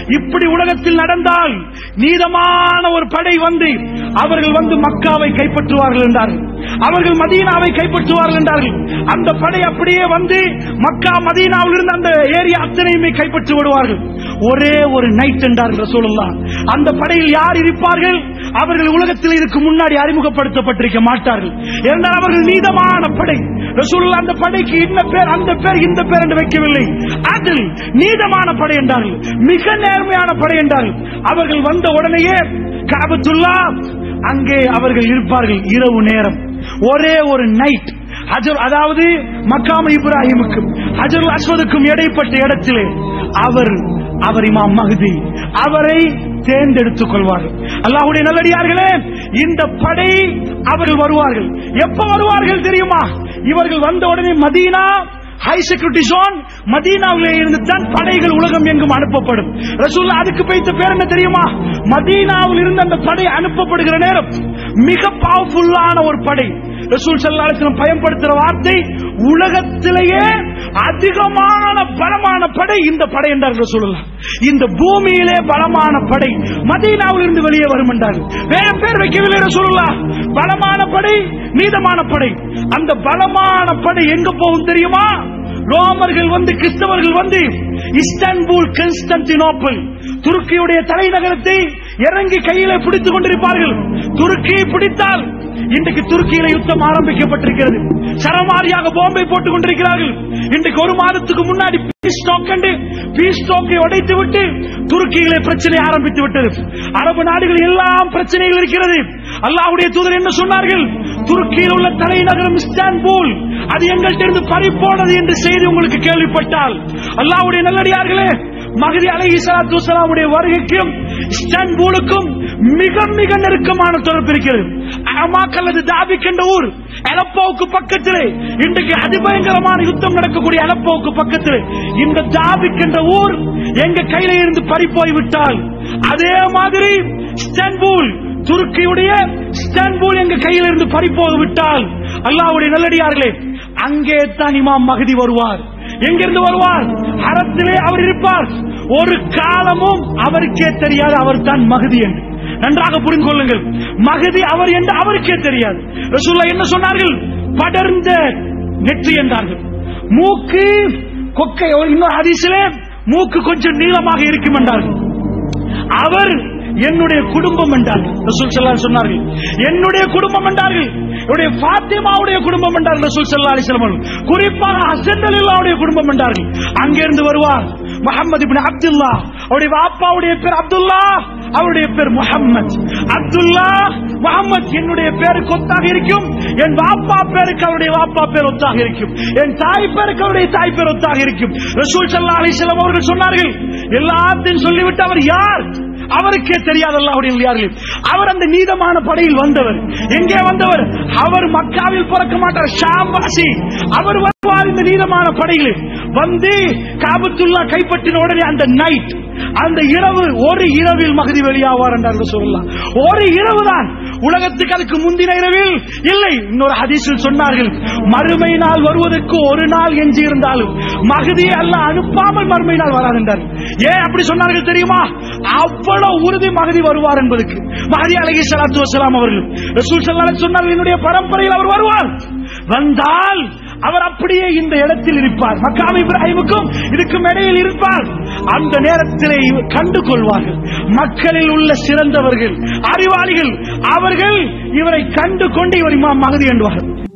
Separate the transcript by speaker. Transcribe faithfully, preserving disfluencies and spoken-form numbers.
Speaker 1: இப்படி உலகத்தில் நடந்தால் நீதமான ஒரு படை வந்து அவர்கள் வந்து மக்காவை கைப்பற்றுவார்கள் என்றார்கள், அவர்கள் மதீனாவை கைப்பற்றுவார்கள் என்றார்கள். அந்த படை அப்படியே வந்து மக்கா மதீனாவில் இருந்து அந்த ஏரியா அத்தனையுமே கைப்பற்றி விடுவார்கள். ஒரே ஒரு நைட் என்றார்கள் ரசூலுல்லாஹ். அந்த படையில் யார் இருப்பார்கள்? அவர்கள் உலகத்தில் இதுக்கு முன்னாடி அறிமுகப்படுத்தப்பட்டிருக்க மாட்டார்கள். என்றால் அவர்கள் நீதமான படை. ரசூலுல்லாஹ் அந்த படைக்கு இந்த பேர் அந்த பேர் இந்த பேர் என்று வைக்கவில்லை, அதில் நீதமான படை என்றார்கள், மிக நேர்மையான படை என்றார்கள். அவர்கள் வந்த உடனேயே கஅபத்துல்லா அங்கே அவர்கள் இருப்பார்கள். இரவு நேரம் ஒரே ஒரு நைட், அதாவது மக்காம் இப்ராஹிமுக்கும் ஹஜருல் அஸ்வதுக்கும் இடைப்பட்ட இடத்திலே அவர் அவர் இமாம் மஹ்தி அவரை தேர்ந்தெடுத்துக் கொள்வார்கள். அல்லாஹ்வுடைய நல்லடியார்களே, இந்த படை அவர்கள் வருவார்கள். எப்ப வருவார்கள் தெரியுமா? இவர்கள் வந்த உடனே மதீனா ஹை செக்யூரிட்டி ஜோன், மதீனாவிலே இருந்து தான் படைகள் உலகம் எங்கும் அனுப்பப்படும். ரசூலுல்லாஹ் அதுக்கு வைத்த பேர் என்ன தெரியுமா? மதீனாவில் இருந்து அந்த படை அனுப்பப்படுகிற நேரம் மிக பவர்ஃபுல்லான ஒரு படை. ரசூல் ஸல்லல்லாஹு அலைஹி வஸல்லம் பயன்படுத்துற வார்த்தை உலகத்திலேயே அதிகமான பலமான படை இந்த படை என்றார் ரசூலுல்லாஹ். இந்த பூமியிலே பலமான படை மதீனாவில் இருந்து வெளியே வரும் என்றார். வேற பேர் வைக்கவில்லை ரசூலுல்லாஹ். பலமான படை, நீதமான படை. அந்த பலமான படை எங்க போகும் தெரியுமா? ரோமர்கள் வந்து கிறிஸ்தவர்கள் வந்து இஸ்தான்புல், கான்ஸ்டான்டினோப்பிள், துருக்கியுடைய தலைநகரத்தை இறங்கி கையில பிடித்துக் கொண்டிருப்பார்கள். துருக்கியை பிடித்தால் இன்றைக்கு துருக்கியில யுத்தம் ஆரம்பிக்கப்பட்டிருக்கிறது. சரமாரியாக பாம்பை போட்டுக் கொண்டிருக்கிறார்கள். இன்றைக்கு ஒரு மாதத்துக்கு முன்னாடி பீஸ் டாக் கண்டு பீஸ் டாக்கை உடைத்து விட்டு துருக்கியிலே பிரச்சனை ஆரம்பித்து விட்டது. அரபு நாடுகள் எல்லாம் பிரச்சனைகள் இருக்கிறது. அல்லாஹ்வுடைய தூதர் என்ன சொன்னார்கள்? துருக்கியில் உள்ள தலைநகரம் இஸ்தான்புல் அது எங்கள்கிட்ட பறிபோனது என்று செய்தி உங்களுக்கு கேள்விப்பட்டால், அல்லாஹ்வுடைய நல்லடியார்களே, மஹ்தி அலைஹிஸ்ஸலாத்து வஸ்ஸலாமுடைய வருகைக்கும் இஸ்தான்புலுக்கும் மிக மிக நெருக்கமான தொடர்பு இருக்கிறது. அமாக் அல்லது தாபிக் என்ற ஊர் அலப்போவுக்கு பக்கத்திலே, இன்றைக்கு அதிபயங்கரமான யுத்தம் நடக்கக்கூடிய அலப்போவுக்கு பக்கத்திலே இந்த தாபிக் என்ற ஊர் எங்க கையில இருந்து பறிப்போய் விட்டால், அதே மாதிரி இஸ்தான்புல், துருக்கியுடைய இஸ்தான்புல் எங்க கையில இருந்து பறிப்போக விட்டால், அல்லாஹ்வுடைய நல்லடியார்களே, அங்கே தான் இமாம் மஹ்தி வருவார். எங்கிருந்து வருவார்? ஹரத்திலே அவர் இருப்பார். ஒரு காலமும் அவருக்கே தெரியாது அவர் தான் மஹ்தி என்று. நன்றாக புரிந்து கொள்ளுங்கள், மஹ்தி அவர் என்று அவருக்கே தெரியாது. ரசூலுல்லாஹ் என்ன சொன்னார்கள்? படர்ந்த நெற்றி என்றார்கள். மூக்கு கொக்கை, இன்னொரு ஹதீஸிலே மூக்கு கொஞ்சம் நீளமாக இருக்கும் என்றார்கள். அவர் என்னுடைய குடும்பம் என்றார்கள். ரசூல் ஸல்லல்லாஹு அலைஹி சொன்னார்கள் என்னுடைய குடும்பம் என்றார்கள். என்னுடைய ஃபாத்திமாவுடைய குடும்பம் என்றார்கள் ரசூல் ஸல்லல்லாஹு அலைஹி வஸல்லம். குறிப்பாக ஹஸன் ரலியல்லாஹுடைய குடும்பம் என்றார்கள். அங்கிருந்து வருவார் முஹம்மது இப்னு அப்துல்லா. அவருடைய வாப்பாவுடைய பேர் அப்துல்லா, அவருடைய பேர் முஹம்மத். அப்துல்லா முஹம்மத் என்னுடைய பேருக்கு ஒத்தாக இருக்கும், என் வாப்பா பேருக்கு அவருடைய வாப்பா பேர் ஒத்தாக இருக்கும், என் தாய் பேருக்கு அவருடைய தாய் பேர் ஒத்தாக இருக்கும். ரசூல் ஸல்லல்லாஹு அலைஹி வஸல்லம் அவர்கள் சொன்னார்கள், எல்லாத்தையும் சொல்லிவிட்டு அவர் யார் அவருக்கே தெரியாது. அல்லாஹ்வுடைய நல்லடியார்களே, அவர் அந்த நீதமான படையில் வந்தவர். எங்கே வந்தவர்? அவர் மக்காவில் பிறக்க மாட்டார், ஷாம் வாசி. அவர் வருவார் இந்த நீதமான படையில் வந்து காபத்துல்லா கைப்பற்றின உடனே அந்த நைட், அந்த இரவு, ஒரு இரவில் மஹ்தி வெளியாவார் என்றார்கள் சொல்லலாம். ஒரு இரவு தான், உலகத்துக்கு அதுக்கு முந்தின இரவில் இல்லை. இன்னொரு ஹதீஸில் சொன்னார்கள், மறுமை நாள் வருவதற்கு ஒரு நாள் எஞ்சி இருந்தாலும் மஹ்தியை அல்லாஹ் அனுப்பாமல் மறுமை நாள் வராது என்றார். ஏன் அப்படி சொன்னார்கள் தெரியுமா? அவ்வளவு உறுதி மஹ்தி வருவார் என்பதற்கு. மஹ்தி அலைஹிஸ்ஸலாத்து வஸ்ஸலாம் அவர்கள் ரசூல் ஸல்லல்லாஹு அலைஹி சொன்னார்கள், என்னுடைய பரம்பரையில் அவர் வருவார். வந்தால் அவர் அப்படியே இந்த இடத்தில் இருப்பார், மக்காம் இப்ராஹிமுக்கும் இதுக்கும் இடையில் இருப்பார். அந்த நேரத்திலே கண்டு கொள்வார்கள் மக்களில் உள்ள சிறந்தவர்கள், அறிவாளிகள். அவர்கள் இவரை கண்டு கொண்டு இவர் இமாம் மஹ்தி என்பார்கள்.